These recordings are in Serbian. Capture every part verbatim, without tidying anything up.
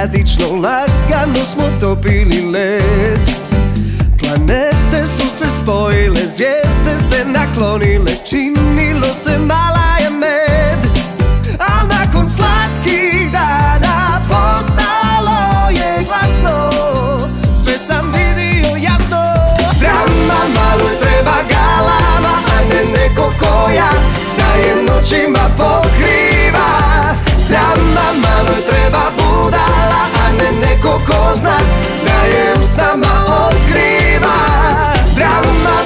sporadično, lagano smo topili led. Planete su se spojile, zvijezde se naklonile, činilo se mala je med. Al nakon slatkih dana postalo je glasno, sve sam vidio jasno. Drama malo treba galama, a ne neko koja da je noćima pokriva. Drama malo treba budala, a ne neko ko zna da je u snama otkriva. Drama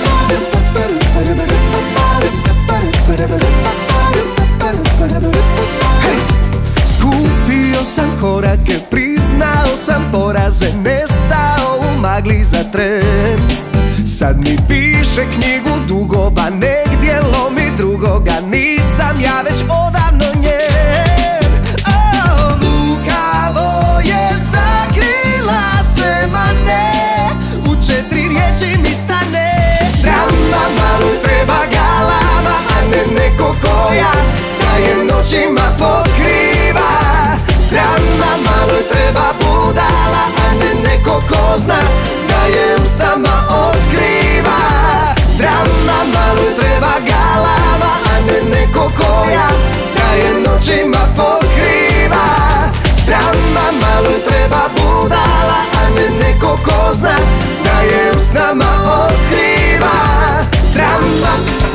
hey! Skupio sam korake, priznao sam poraze, nestao u magli za tren. Sad mi piše knjigu dugoba, negdje lomi drugoga, nisam ja već odavno njen. Oh, lukavo je sakrila sve mane, u četiri riječi mi stane. Drama malo treba galama, a ne neko koja da je noćima pokriva. Drama malo treba budala, a ne neko ko zna da je u snama otkriva. Drama malo treba galama, a ne neko koja da je noćima pokriva. Drama malo treba budala, a ne neko ko zna da je u snama otkriva. Drama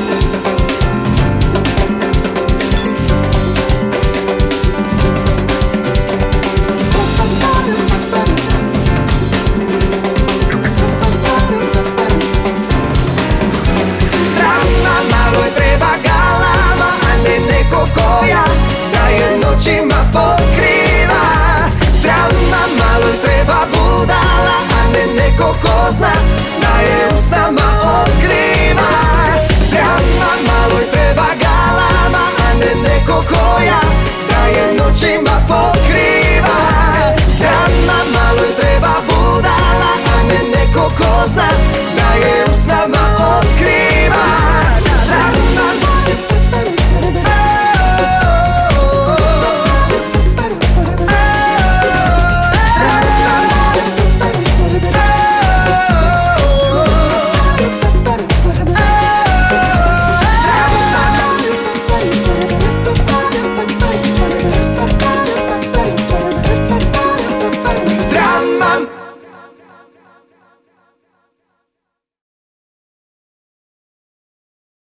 koja da je noćima pokriva. Drama malo treba budala, a ne neko ko zna da je u snama otkriva. Drama malo treba galama, a ne neko koja da je noćima pokriva.